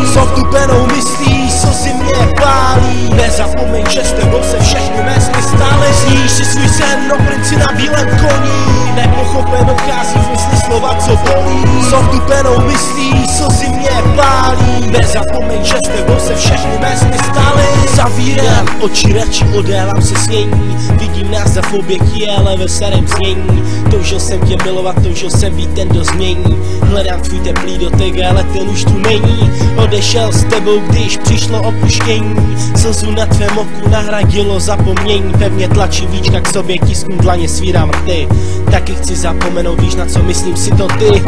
Co vtupenou myslíš, co si mě pálí? Nezapomeň, že s tebou se všechny mé sny stály. Sníš si svůj sen o princi na bílém koni, nepochopen odchází v mysli slova, co bolí. Co vtupenou myslíš, co si mě pálí? Nezapomeň, že s tebou se všechny mé sny stály. Zavírám oči, radši odélám se snění. Vidím nás za objekty, ale ve starém znění. Toužil jsem tě milovat, toužil jsem být ten, kdo změní. Hledám tvůj teplý dotek, ale ten už tu není. Odešel s tebou, když přišlo opuštění. Slzu na tvém oku nahradilo zapomnění. Pevně tlačím víčka k sobě, tisknu dlaně, svírám rty. Taky chci zapomenout, víš na co myslím si to ty.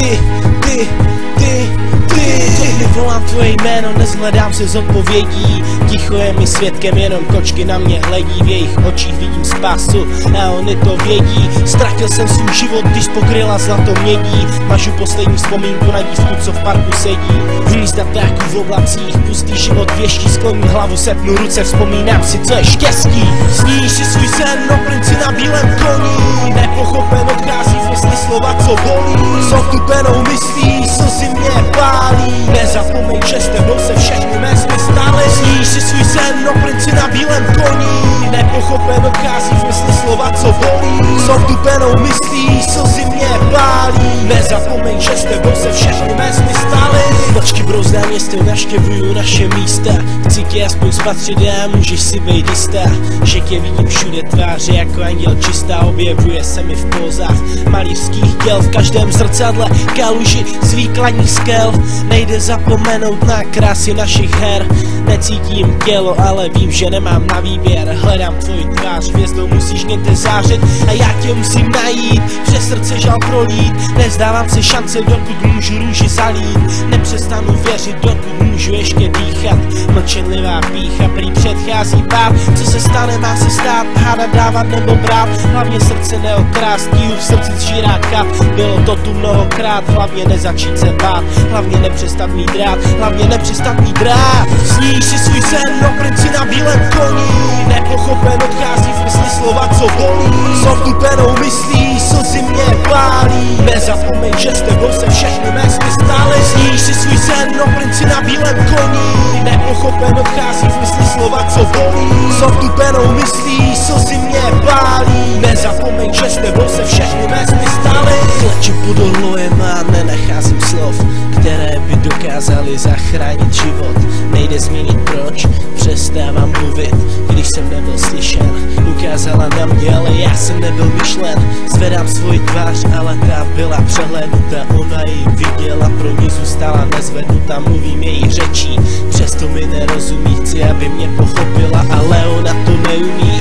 Volám tvoje jméno, nezhledám se z odpovědí. Ticho je mi svědkem, jenom kočky na mě hledí. V jejich očích vidím spásu a oni to vědí. Ztratil jsem svůj život, když pokryla zlato mědí. Mažu poslední vzpomínku na dívku, co v parku sedí. Hnízda ptáků v oblacích, pustý život věští. Skloním hlavu, sepnu ruce, vzpomínám si, co je štěstí. Sníš si svůj sen o princi na bílém koni, nepochopen odchází v mysli slova, co bolí. Co vtupenou myslíš, co si mě pálí? Nezapomeň, že s tebou se všechny mé sny stály. Sníš si svůj sen o princi na bílém koni, nepochopen odchází v mysli slova, co bolí. Co vtupenou myslíš, co si mě pálí? Nezapomeň, že s tebou se všechny mé sny stály. Nočky brouzdá městem, navštěvuju naše místa. Chci tě aspoň spatřit a můžeš si být jistá, že tě vidím všude tváře jako anděl čistá. Objevuje se mi v pózách malířských děl, v každém zrcadle kaluži z výkladních skel. Nejde zapomenout na krásy našich her. Necítím tělo, ale vím, že nemám na výběr. Hledám tvoji tvář, hvězdou musíš někde zářit a já tě musím najít, přes srdce žal prolít. Nezdávám se šance, dokud můžu růži zalít. Nepřestanu věřit, dokud můžu ještě dýchat. Mlčenlivá pýcha prý předchází pád. Co se stane, má se stát, hádat, dávat nebo brát. Hlavně srdce neokrást, tíhu v srdci zžírá kat. Bylo to tu mnohokrát, hlavně nezačít se bát. Hlavně nepřestat mít rád, hlavně nepřestat mít rád. Sníš si svůj sen o princi na bílém koni, nepochopen odchází v mysli slova, co bolí. Co vtupenou myslíš, co si mě pálí? Nezapomeň, že s tebou se všechny mé sny stály. Sníš si svůj sen o princi na bílém koni, nepochopen odchází v mysli slova, co bolí. Co vtupenou myslíš, co si mě pálí? Nezapomeň, že s tebou se všechny mé sny stály. Klečím pod orlojem a nenacházím slov, které by dokázaly zachránit život. Nejde změnit proč, přestávám mluvit, když jsem nebyl slyšen. Ukázala na mě, ale já jsem nebyl myšlen. Zvedám svoji tvář, ale ta byla přehlédnuta. Ona ji viděla, pro ní zůstala nezvednuta. Mluvím její řečí, přesto mi nerozumí. Chci, aby mě pochopila, ale ona to neumí.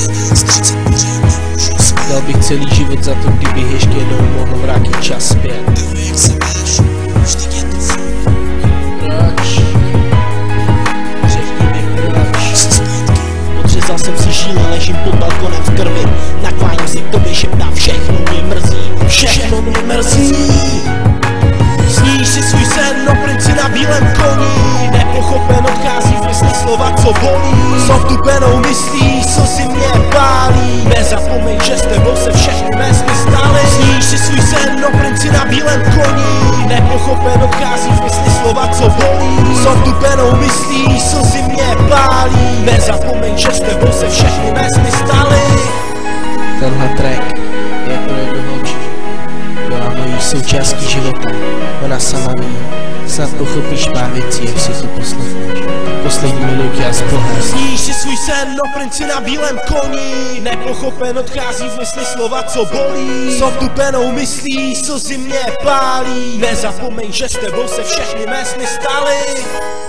Dal bych celý život za to, kdybych ještě jednou mohl vrátit čas zpět. Odřezal jsem si žíle, ležím pod balkonem v krvi. Nakláním si k tobě, šeptám, všechno mě mrzí, všechno mě mrzí. Sníš si svůj sen o princi na bílém koni, nepochopen odchází v mysli slova, co bolí. Co vtupenou myslíš, co si mě pálí? Nezapomeň, že s tebou se všechny mé sny stály. Sníš si svůj sen o princi na bílém koni, nepochopen odchází v mysli slova, co bolí. Co vtupenou myslíš, co si mě pálí? Nezapomeň, že s tebou se všechny mé sny stály. Tenhle track je pro jednu holčinu, byla mojí součástí života. Ona sama ví, snad pochopíš pár věcí, jak si to poslechneš. Poslední minuty a spohár. Sníš si svůj sen o princi na bílém koni, nepochopen odchází v mysli slova, co bolí. Co vtupenou myslíš, co si mě pálí? Nezapomeň, že s tebou se všechny mé sny stály.